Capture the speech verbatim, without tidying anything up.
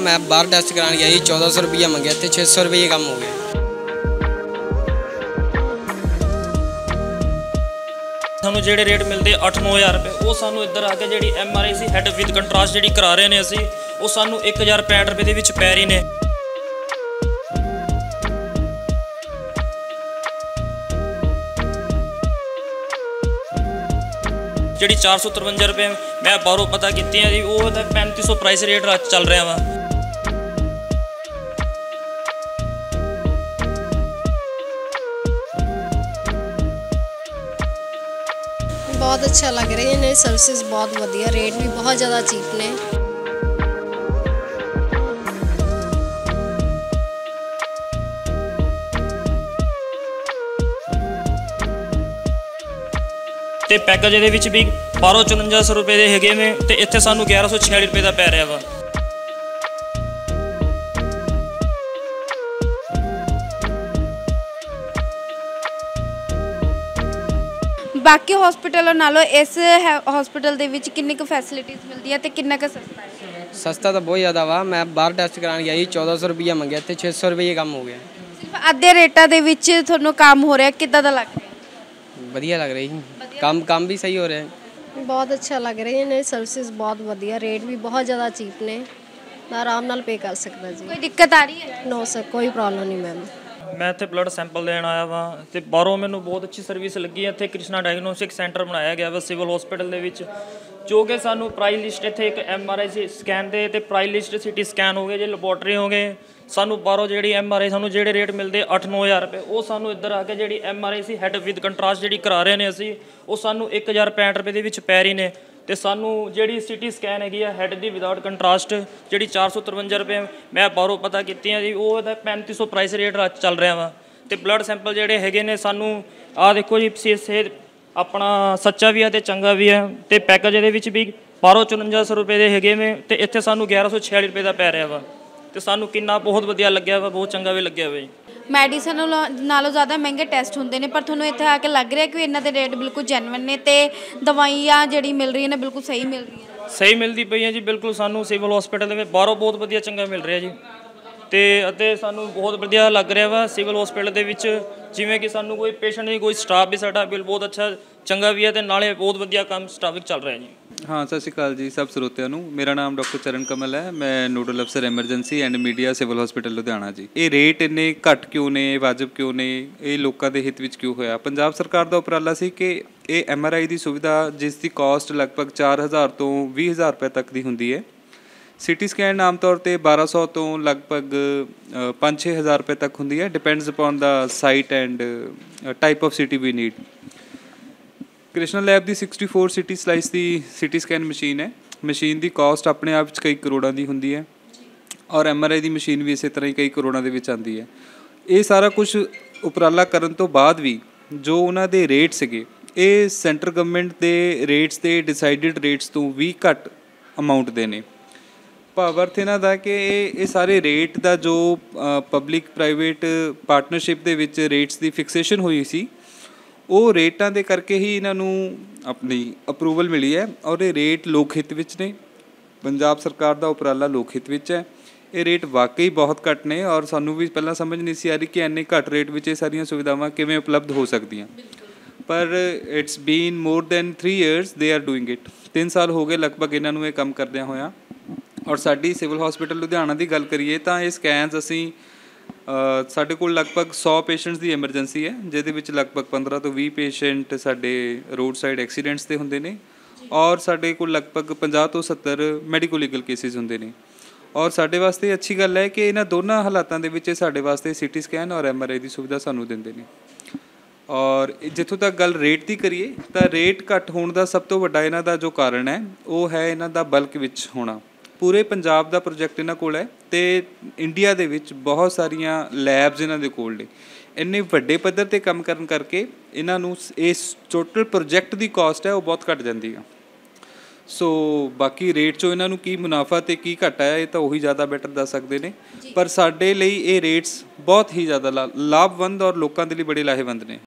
मैं बाहर टेस्ट कराने गया जी, चौदह सौ रुपया मंगे थे, छे सौ रुपये कम हो गए। ਸਾਨੂੰ ਜਿਹੜੇ ਰੇਟ ਮਿਲਦੇ ਅੱਠ ਨੌ ਹਜ਼ਾਰ ਰੁਪਏ, ਉਹ ਸਾਨੂੰ ਇੱਧਰ ਆ ਕੇ ਜਿਹੜੀ ਐਮ ਆਰ ਆਈ ਸੀ ਹੈਡ ਵਿਦ ਕੰਟਰਾਸਟ ਜਿਹੜੀ ਕਰਾ ਰਹੇ ਨੇ ਅਸੀਂ, ਉਹ ਸਾਨੂੰ ਇੱਕ ਹਜ਼ਾਰ ਪੈਂਹਠ ਰੁਪਏ ਦੇ ਵਿੱਚ ਪੈ ਰਹੀ ਨੇ। ਜਿਹੜੀ ਚਾਰ ਸੌ ਤਰਵੰਜਾ ਰੁਪਏ ਮੈਂ ਬਾਹਰੋਂ ਪਤਾ ਕੀਤੀ ਹੈ ਜੀ, ਉਹ ਤਾਂ ਪੈਂਤੀ ਸੌ ਪ੍ਰਾਈਸ ਰੇਟ ਚੱਲ ਰਿਹਾ ਵਾ। बहुत अच्छा लग रहा है, इन्हें सर्विसेज बहुत वधिया, रेट भी बहुत ज़्यादा चीप ने। ਤੇ ਪੈਕੇਜ ਇਹਦੇ ਵਿੱਚ ਵੀ ਬਾਰ੍ਹਾਂ ਚੁਰੰਜਾ ਸੌ ਰੁਪਏ ਦੇ ਹੈਗੇ ਨੇ, ਤੇ ਇੱਥੇ ਸਾਨੂੰ ਗਿਆਰਾਂ ਸੌ ਛਿਆਲੀ ਰੁਪਏ ਦਾ ਪੈ ਰਿਹਾ ਵਾ। बाकी हॉस्पिटलों नालों इस हॉस्पिटल दे विच किन्नी क फैसिलिटीज़ मिलती है ते किन्ना क सस्ता है? सस्ता तो बहुत ज़्यादा वा। मैं बाहर टेस्ट कराने गया जी, चौदह सौ रुपया मंगे थे, छे सौ रुपये कम हो गए। सिर्फ अद्धे रेटा दे विच तुहानूं काम हो रहा, किद्दां दा लग रहा? बढ़िया लग रही है, काम काम भी सही हो रहा है। बहुत अच्छा लग रहा है, इन्हें सर्विसेज बहुत वधिया, रेट भी बहुत ज़्यादा चीप ने, मैं आराम नाल पे कर सकता जी। कोई दिक्कत आ रही है? नो सर, कोई प्रॉब्लम नहीं मैम। मैं इत्थे ब्लड सैंपल देन आया वा, ते बाहरों मैनूं बहुत अच्छी सर्विस लगी है। इत्थे कृष्णा डायग्नोस्टिक सेंटर बनाया गया वा सिविल हॉस्पिटल दे विच, जो कि सानूं प्राइस लिस्ट इत्थे एक एम आर आई स्कैन दे ते प्राइस लिस्ट सिटी स्कैन हो गए, जे लैबोरेटरी हो गए, सानूं बाहरों जिहड़ी एम आर आई सानूं जिहड़े रेट मिलते अठ नौ हज़ार रुपये, वो सानूं इधर आके जिहड़ी एम आर आई सी हैड विद कंट्रास्ट जिहड़ी करा रहे ने असीं, वो सानूं एक हज़ार पैंठ रुपये दे विच पै रही ने। ਤੇ ਸਾਨੂੰ ਜਿਹੜੀ ਸਿਟੀ ਸਕੈਨ ਹੈਗੀ ਆ ਹੈਡ ਦੀ ਵਿਦਆਊਟ ਕੰਟਰਾਸਟ, ਜਿਹੜੀ ਚਾਰ ਸੌ ਤਰਵੰਜਾ ਰੁਪਏ ਮੈਂ ਬਾਹਰੋਂ ਪਤਾ ਕੀਤੀ ਹੈ ਜੀ, ਉਹ ਇਹਦਾ ਪੈਂਤੀ ਸੌ ਪ੍ਰਾਈਸ ਰੇਟ ਚੱਲ ਰਿਹਾ ਵਾ। ਤੇ ਬਲੱਡ ਸੈਂਪਲ ਜਿਹੜੇ ਹੈਗੇ ਨੇ ਸਾਨੂੰ ਆਹ ਦੇਖੋ ਜੀ, ਸਿਹਤ ਆਪਣਾ ਸੱਚਾ ਵੀ ਹੈ ਤੇ ਚੰਗਾ ਵੀ ਹੈ। ਤੇ ਪੈਕੇਜ ਇਹਦੇ ਵਿੱਚ ਵੀ ਬਾਰ੍ਹਾਂ ਚੁਰੰਜਾ ਸੌ ਰੁਪਏ ਦੇ ਹੈਗੇ ਨੇ, ਤੇ ਇੱਥੇ ਸਾਨੂੰ ਗਿਆਰਾਂ ਸੌ ਛਿਆਲੀ ਰੁਪਏ ਦਾ ਪੈ ਰਿਹਾ ਵਾ। ਤੇ ਸਾਨੂੰ ਕਿੰਨਾ ਬਹੁਤ ਵਧੀਆ ਲੱਗਿਆ ਵਾ, ਬਹੁਤ ਚੰਗਾ ਵੀ ਲੱਗਿਆ ਵਾ ਜੀ। ਮੈਡੀਸਨ ਨਾਲੋਂ ਜ਼ਿਆਦਾ ਮਹਿੰਗੇ ਟੈਸਟ ਹੁੰਦੇ ਨੇ, ਪਰ ਤੁਹਾਨੂੰ ਇੱਥੇ ਆ ਕੇ ਲੱਗ ਰਿਹਾ ਕਿ ਇਹਨਾਂ ਦੇ ਰੇਟ ਬਿਲਕੁਲ ਜੈਨੂਇਨ ਨੇ, ਤੇ ਦਵਾਈਆਂ ਜਿਹੜੀ ਮਿਲ ਰਹੀਆਂ ਨੇ ਬਿਲਕੁਲ ਸਹੀ ਮਿਲ ਰਹੀਆਂ, ਸਹੀ ਮਿਲਦੀ ਪਈ ਹੈ ਜੀ। ਬਿਲਕੁਲ ਸਾਨੂੰ ਸਿਵਲ ਹਸਪੀਟਲ ਦੇ ਵਿੱਚ ਬਾਹਰੋਂ ਬਹੁਤ ਵਧੀਆ ਚੰਗਾ ਮਿਲ ਰਿਹਾ ਜੀ, ਤੇ ਅਤੇ ਸਾਨੂੰ ਬਹੁਤ ਵਧੀਆ ਲੱਗ ਰਿਹਾ ਵਾ ਸਿਵਲ ਹਸਪੀਟਲ ਦੇ ਵਿੱਚ। ਜਿਵੇਂ ਕਿ ਸਾਨੂੰ ਕੋਈ ਪੇਸ਼ੈਂਟ ਨਹੀਂ, ਕੋਈ ਸਟਾਫ ਵੀ ਸਾਡਾ ਬਿਲ ਬਹੁਤ ਅੱਛਾ ਚੰਗਾ ਵੀ ਹੈ, ਤੇ ਨਾਲੇ ਬਹੁਤ ਵਧੀਆ ਕੰਮ ਸਟਾਫ ਵਿੱਚ ਚੱਲ ਰਿਹਾ ਜੀ। हाँ, सत श्री अकाल जी सब ਸਰੋਤਿਆਂ ਨੂੰ। ਮੇਰਾ ਨਾਮ ਡਾਕਟਰ ਚਰਨ ਕਮਲ ਹੈ, ਮੈਂ ਨੋਡਲ ਅਫਸਰ emergency and media civil hospital Ludhiana ji. ਇਹ ਰੇਟ ਇੰਨੇ ਘੱਟ ਕਿਉਂ ਨੇ, ਵਾਜਬ ਕਿਉਂ ਨੇ, ਇਹ ਲੋਕਾਂ ਦੇ ਹਿੱਤ ਵਿੱਚ ਕਿਉਂ ਹੋਇਆ? ਪੰਜਾਬ ਸਰਕਾਰ ਦਾ ਉਪਰਾਲਾ ਸੀ ਕਿ ਇਹ ਐਮ ਆਰ ਆਈ ਦੀ ਸੁਵਿਧਾ, ਜਿਸ ਦੀ ਕਾਸਟ ਲਗਭਗ ਚਾਰ ਹਜ਼ਾਰ ਤੋਂ ਵੀਹ ਹਜ਼ਾਰ ਰੁਪਏ ਤੱਕ ਦੀ ਹੁੰਦੀ ਹੈ। ਸਿਟੀ ਸਕੈਨ ਆਮ ਤੌਰ 'ਤੇ ਬਾਰ੍ਹਾਂ ਸੌ ਤੋਂ ਲਗਭਗ ਪੰਜ ਛੇ ਹਜ਼ਾਰ ਰੁਪਏ ਤੱਕ ਹੁੰਦੀ ਹੈ, depends upon the site and type of CT we need. Krishna lab ਦੀ ਸਿਕਸਟੀ ਫੋਰ ਸਿਟੀ ਸਲਾਈਸ ਦੀ ਸਿਟੀ ਸਕੈਨ ਮਸ਼ੀਨ ਹੈ। ਮਸ਼ੀਨ ਦੀ ਕਾਸਟ ਆਪਣੇ ਆਪ 'ਚ ਕਈ ਕਰੋੜਾਂ ਦੀ ਹੁੰਦੀ ਹੈ, ਔਰ ਐਮ ਆਰ ਆਈ ਦੀ ਮਸ਼ੀਨ ਵੀ ਇਸੇ ਤਰ੍ਹਾਂ ਹੀ ਕਈ ਕਰੋੜਾਂ ਦੇ ਵਿੱਚ ਆਉਂਦੀ ਹੈ। ਇਹ ਸਾਰਾ ਕੁਝ ਉਪਰਾਲਾ ਕਰਨ ਤੋਂ ਬਾਅਦ ਵੀ ਜੋ ਉਹਨਾਂ ਦੇ ਰੇਟ ਸੀਗੇ, ਇਹ ਸੈਂਟਰ ਗਵਰਨਮੈਂਟ ਦੇ ਰੇਟਸ ਦੇ ਡਿਸਾਈਡਡ ਰੇਟਸ ਤੋਂ ਵੀ ਘੱਟ ਅਮਾਊਂਟ ਦੇ ਨੇ। ਭਾਵ ਅਰਥ ਇਹਨਾਂ ਦਾ ਕਿ ਇਹ ਇਹ ਸਾਰੇ ਰੇਟ ਦਾ ਜੋ ਪਬਲਿਕ ਪ੍ਰਾਈਵੇਟ ਪਾਰਟਨਰਸ਼ਿਪ ਦੇ ਵਿੱਚ ਰੇਟਸ ਦੀ ਫਿਕਸੇਸ਼ਨ ਹੋਈ ਸੀ, ਉਹ ਰੇਟਾਂ ਦੇ ਕਰਕੇ ਹੀ ਇਹਨਾਂ ਨੂੰ ਆਪਣੀ ਅਪਰੂਵਲ ਮਿਲੀ ਹੈ, ਔਰ ਇਹ ਰੇਟ ਲੋਕ ਹਿੱਤ ਵਿੱਚ ਨੇ। ਪੰਜਾਬ ਸਰਕਾਰ ਦਾ ਉਪਰਾਲਾ ਲੋਕ ਹਿੱਤ ਵਿੱਚ ਹੈ। ਇਹ ਰੇਟ ਵਾਕਈ ਬਹੁਤ ਘੱਟ ਨੇ, ਔਰ ਸਾਨੂੰ ਵੀ ਪਹਿਲਾਂ ਸਮਝ ਨਹੀਂ ਸੀ ਆ ਰਹੀ ਕਿ ਇੰਨੇ ਘੱਟ ਰੇਟ ਵਿੱਚ ਇਹ ਸਾਰੀਆਂ ਸੁਵਿਧਾਵਾਂ ਕਿਵੇਂ ਉਪਲਬਧ ਹੋ ਸਕਦੀਆਂ। ਪਰ it's been more than three years they are doing it. ਤਿੰਨ ਸਾਲ ਹੋ ਗਏ ਲਗਭਗ ਇਹਨਾਂ ਨੂੰ ਇਹ ਕੰਮ ਕਰਦਿਆਂ ਹੋਇਆਂ। ਔਰ ਸਾਡੀ ਸਿਵਲ ਹਸਪੀਟਲ ਲੁਧਿਆਣਾ ਦੀ ਗੱਲ ਕਰੀਏ ਤਾਂ ਇਹ ਸਕੈਨਸ ਅਸੀਂ ਸਾਡੇ ਕੋਲ ਲਗਭਗ ਸੌ ਪੇਸ਼ੈਂਟਸ ਦੀ ਐਮਰਜੈਂਸੀ ਹੈ, ਜਿਹਦੇ ਵਿੱਚ ਲਗਭਗ ਪੰਦਰਾਂ ਤੋਂ ਵੀਹ ਪੇਸ਼ੈਂਟ ਸਾਡੇ ਰੋਡ ਸਾਈਡ ਐਕਸੀਡੈਂਟਸ 'ਤੇ ਹੁੰਦੇ ਨੇ, ਔਰ ਸਾਡੇ ਕੋਲ ਲਗਭਗ ਪੰਜਾਹ ਤੋਂ ਸੱਤਰ ਮੈਡੀਕੋ ਲੀਗਲ ਕੇਸਿਸ ਹੁੰਦੇ ਨੇ। ਔਰ ਸਾਡੇ ਵਾਸਤੇ ਅੱਛੀ ਗੱਲ ਹੈ ਕਿ ਇਹਨਾਂ ਦੋਨਾਂ ਹਾਲਾਤਾਂ ਦੇ ਵਿੱਚ ਸਾਡੇ ਵਾਸਤੇ ਸਿਟੀ ਸਕੈਨ ਔਰ ਐਮ ਆਰ ਆਈ ਦੀ ਸੁਵਿਧਾ ਸਾਨੂੰ ਦਿੰਦੇ ਨੇ। ਔਰ ਜਿੱਥੋਂ ਤੱਕ ਗੱਲ ਰੇਟ ਦੀ ਕਰੀਏ ਤਾਂ ਰੇਟ ਘੱਟ ਹੋਣ ਦਾ ਸਭ ਤੋਂ ਵੱਡਾ ਇਹਨਾਂ ਦਾ ਜੋ ਕਾਰਨ ਹੈ, ਉਹ ਹੈ ਇਹਨਾਂ ਦਾ ਬਲਕ ਵਿੱਚ ਹੋਣਾ। ਪੂਰੇ ਪੰਜਾਬ ਦਾ ਪ੍ਰੋਜੈਕਟ ਇਹਨਾਂ ਕੋਲ ਹੈ, ਅਤੇ ਇੰਡੀਆ ਦੇ ਵਿੱਚ ਬਹੁਤ ਸਾਰੀਆਂ ਲੈਬਸ ਇਹਨਾਂ ਦੇ ਕੋਲ ਨੇ। ਇੰਨੇ ਵੱਡੇ ਪੱਧਰ 'ਤੇ ਕੰਮ ਕਰਨ ਕਰਕੇ ਇਹਨਾਂ ਨੂੰ ਇਸ ਟੋਟਲ ਪ੍ਰੋਜੈਕਟ ਦੀ ਕਾਸਟ ਹੈ ਉਹ ਬਹੁਤ ਘੱਟ ਜਾਂਦੀ ਆ। ਸੋ ਬਾਕੀ ਰੇਟ 'ਚੋਂ ਇਹਨਾਂ ਨੂੰ ਕੀ ਮੁਨਾਫਾ ਅਤੇ ਕੀ ਘਾਟਾ ਹੈ, ਇਹ ਤਾਂ ਉਹੀ ਜ਼ਿਆਦਾ ਬੈਟਰ ਦੱਸ ਸਕਦੇ ਨੇ। ਪਰ ਸਾਡੇ ਲਈ ਇਹ ਰੇਟਸ ਬਹੁਤ ਹੀ ਜ਼ਿਆਦਾ ਲਾ ਲਾਭਵੰਦ ਔਰ ਲੋਕਾਂ ਦੇ ਲਈ ਬੜੇ ਲਾਹੇਵੰਦ ਨੇ।